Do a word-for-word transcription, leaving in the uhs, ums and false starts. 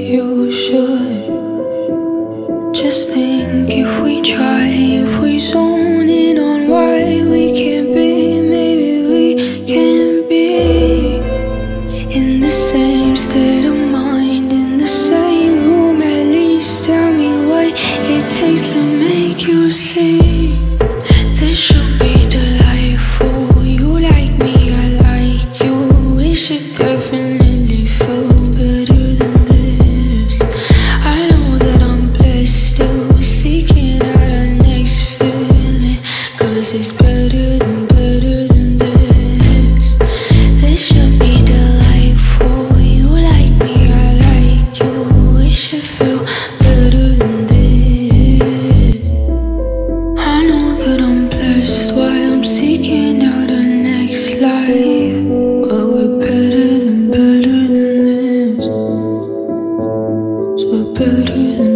you should. Just think, if we try, if we zone in on why we can't be, maybe we can be in the same state of mind, in the same room. At least tell me what it takes to make you see. This should be delightful. You like me, I like you. We should definitely feel better than this. I know that I'm blessed, still seeking out our next feeling, 'cause it's better than, better than this. This should be delightful. You like me, I like you. We should feel better than this. I know that I'm blessed, why I'm seeking out our next life, but we're better than, better than this. So we're better than